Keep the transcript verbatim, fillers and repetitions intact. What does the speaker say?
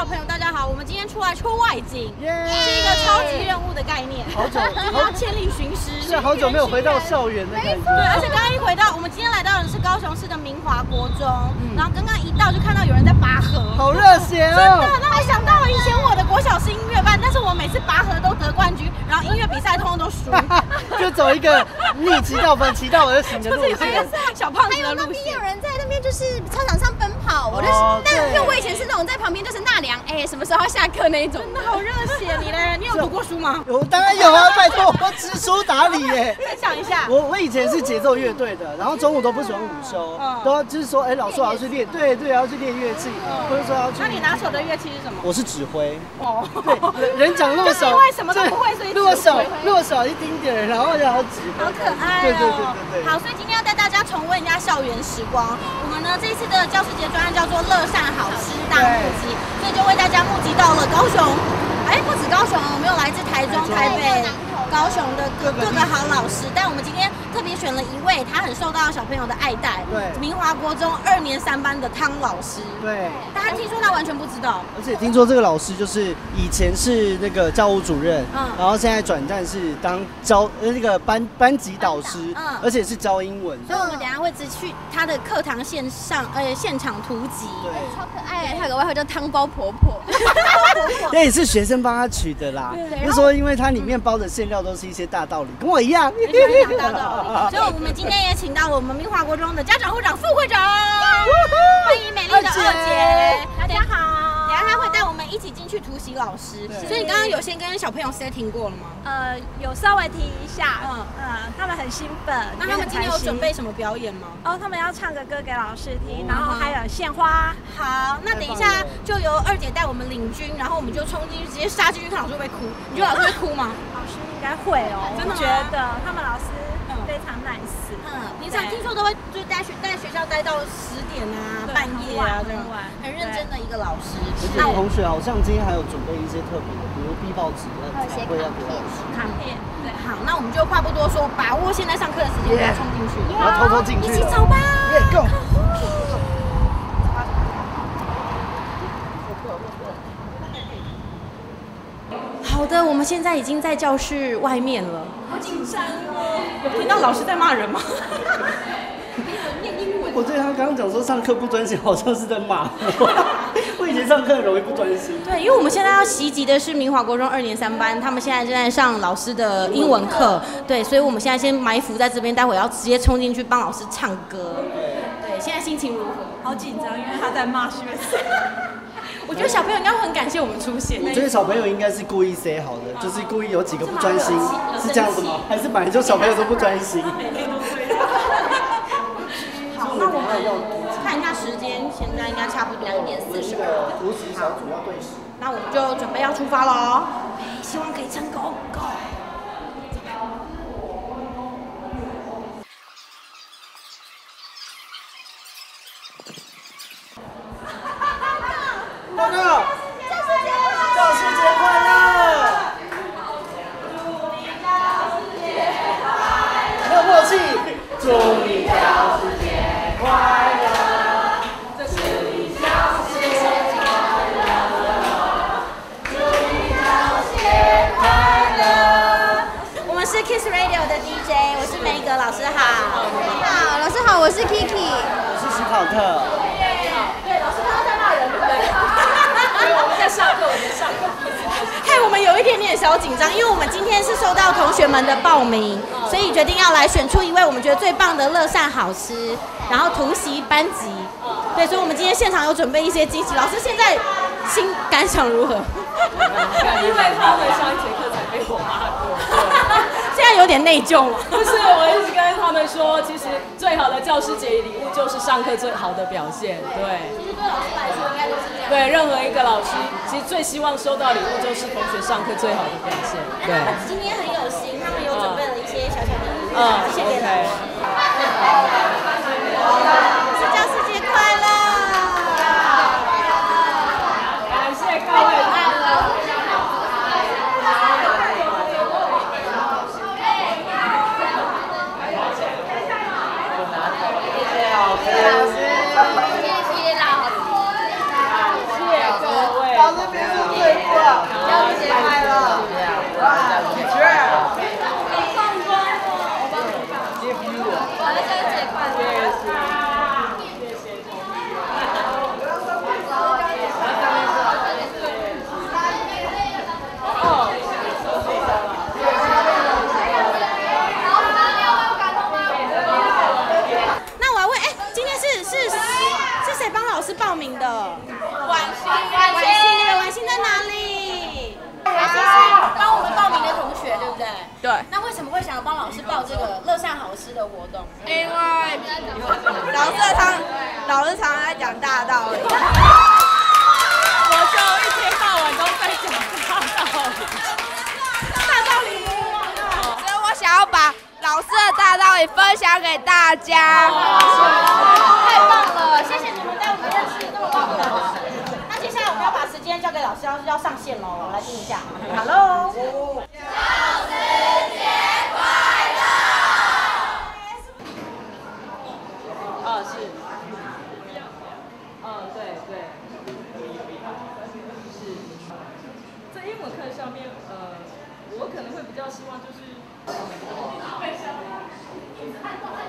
朋友，大家好，我们今天出来出外景，是一个超级任务的概念。 好久， 好千里寻师， 是好久没有回到校园的感觉。 对，而且刚刚一回到，我们今天来到的是高雄市的明华国中，然后刚刚一到就看到有人在拔河， 好热血哦！ 真的，让我想到了以前我的国小是音乐班，但是我每次拔河都得冠军，然后音乐比赛通通都输， 就走一个逆其道反其道而行的路线。 小胖子的路线。 还有那边有人在那边就是操场上奔跑，我就是，但因为我以前是那种在旁边就是纳凉，哎，什么时候要下课那一种。 真的好热血，你嘞？你有读过书吗？ 我当然有啊，拜托，我知书达理耶。 分享一下。 我我以前是节奏乐队的，然后中午都不喜欢午休，都要就是说，哎，老师我要去练，对对，要去练乐器，或者说要去。 那你拿手的乐器是什么？ 我是指挥。 哦。 对，人讲那么少， 因为什么都不会，所以弱小弱小一丁点，然后然后指挥。 好可爱哦。 对对对对对。 好，所以今天要带大家重温一下校园时光。我们呢这一次的教师节专案叫做乐善好施大募集，所以就为大家募集到了高雄，哎，不止高雄，我们有来自台中、台北、高雄的各各个好老师，但我们今天特别选了一位，他很受到小朋友的爱戴， 对， 明华国中二年三班的汤老师， 对， 大家听说他完全不知道， 而且听说这个老师就是以前是那个教务主任，嗯，然后现在转战是当教呃那个班班级导师，嗯，而且是教英文， 所以我们等一下会只去他的课堂线上呃现场突击， 对， 超可爱，他有个外号叫汤包婆婆， 那也是学生帮他取的啦，就说因为它里面包的馅料都是一些大道理，跟我一样， 大道理，所以我们今天也请到了我们明华国中的家长会长、副会长，欢迎美丽的二姐，大家好。等下他会带我们一起进去突袭老师，所以你刚刚有先跟小朋友 setting 过了吗？ 呃，有稍微提一下，嗯嗯，他们很兴奋。 那他们今天有准备什么表演吗？ 哦，他们要唱个歌给老师听，然后还有献花。 好，那等一下就由二姐带我们领军，然后我们就冲进去，直接杀进去看老师会不会哭。你觉得老师会哭吗？ 老师应该会哦， 真的吗？ 觉得他们老师非常 nice。 嗯，你常听说都会就带学带学校待到十点啊，半夜啊这样，很认真的一个老师。 而且同学好像今天还有准备一些特别的，比如壁报纸的彩绘要给老师。 卡片。对，好，那我们就话不多说，把握现在上课的时间，给他冲进去， 然后偷偷进去， 一起走吧。 耶 ，Go！ 好的，我们现在已经在教室外面了。好紧张哦！有听到老师在骂人吗？ 我对他刚刚讲说上课不专心，好像是在骂我。我以前上课很容易不专心。 对，因为我们现在要袭击的是明华国中二年三班，他们现在正在上老师的英文课。对，所以我们现在先埋伏在这边，待会要直接冲进去帮老师唱歌。对，现在心情如何？ 好紧张，因为他在骂学生。 我觉得小朋友应该会很感谢我们出现。 我觉得小朋友应该是故意 say 好的，就是故意有几个不专心，是这样子吗？还是本来就小朋友都不专心？ 好，那我们看一下时间，现在应该差不多两点四十二。 突袭小组要对时。 那我们就准备要出发喽，希望可以成功。Go！ 报告！教师节快乐！教师节快乐！没有默契。祝你教师节快乐！祝你教师节快乐！祝你教师节快乐！ 我们是 Kiss Radio 的 D J， 我是梅格老师好。 你好，老师好，我是 Kiki， 我是史考特。 对，老师刚刚在骂人，对不对？ 我们在上课，我们上课。 害我们有一点点小紧张，因为我们今天是收到同学们的报名，所以决定要来选出一位我们觉得最棒的乐善好施，然后突袭班级。对，所以我们今天现场有准备一些惊喜。老师现在心感想如何？ 因为他们上一节课才被我骂过。 现在有点内疚了。 不是，我一直跟他们说，其实最好的教师节礼物就是上课最好的表现。对。 其实对老师来说，应该都是这样。 对，任何一个老师，其实最希望收到礼物就是同学上课最好的表现。对。 今天很有心，他们有准备了一些小小的礼物， 嗯， 谢谢老师。是教师节快乐！ 感谢各位。 老师，谢谢老师，感谢各位。老师报名的？ 婉欣， 婉欣，对，婉欣在哪里？婉欣是帮我们报名的同学，对不对？ 对。 那为什么会想要帮老师报这个乐善好施的活动？ 因为老师常老师常常在讲大道理， 我就一天到晚都在讲大道理。 大道理， 所以我想要把老师的大道理分享给大家。 太棒了！谢谢你们带我们认识这么棒的老师。那接下来我们要把时间交给老师，要要上线喽，我们来听一下。Hello。 哦，是。嗯，对对。是。在英文课上面，呃，我可能会比较希望就是。